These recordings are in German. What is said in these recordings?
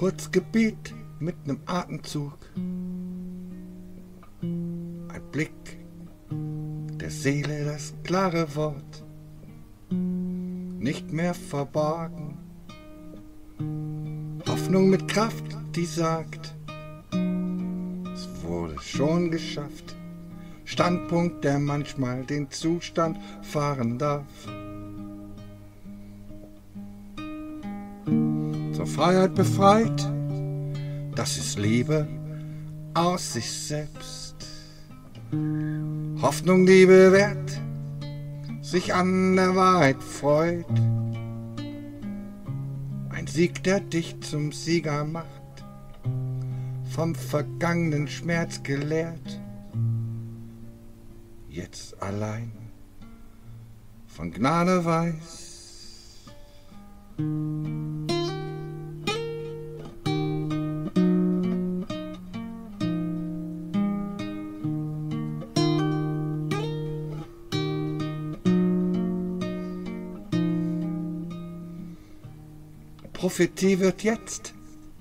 Kurz Gebet mit nem Atemzug, ein Blick der Seele, das klare Wort, nicht mehr verborgen. Hoffnung mit Kraft, die sagt, es wurde schon geschafft. Standpunkt, der manchmal den Zustand fahren darf. Zur Freiheit befreit, das ist Liebe aus sich selbst. Hoffnung, die bewährt, sich an der Wahrheit freut. Ein Sieg, der dich zum Sieger macht, vom vergangenen Schmerz gelehrt. Jetzt allein von Gnade weiß. Prophetie wird jetzt.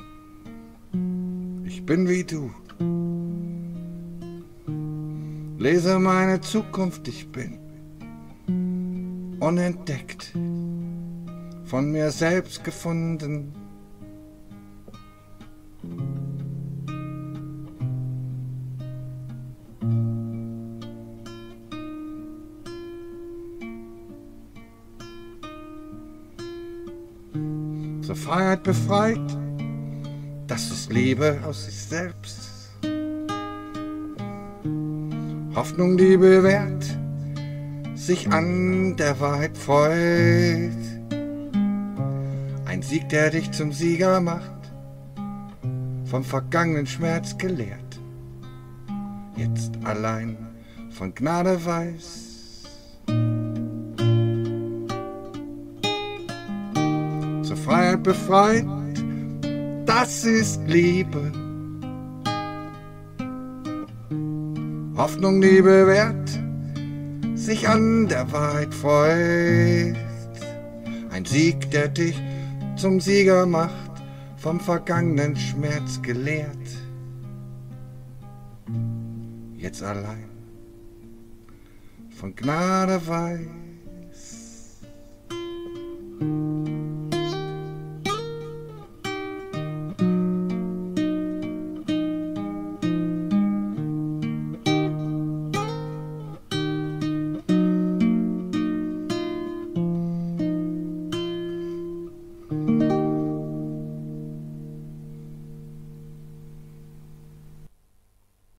Ich bin wie du. Lese meine Zukunft, ich bin unentdeckt, von mir selbst gefunden. Zur Freiheit befreit, das ist Liebe aus sich selbst. Hoffnung, die bewährt, sich an der Wahrheit freut. Ein Sieg, der dich zum Sieger macht, vom vergangenen Schmerz gelehrt. Jetzt allein von Gnade weiß. Zur Freiheit befreit, das ist Liebe. Hoffnung, die bewährt, sich an der Wahrheit freut. Ein Sieg, der dich zum Sieger macht, vom vergangenen Schmerz gelehrt. Jetzt allein von Gnade weiß.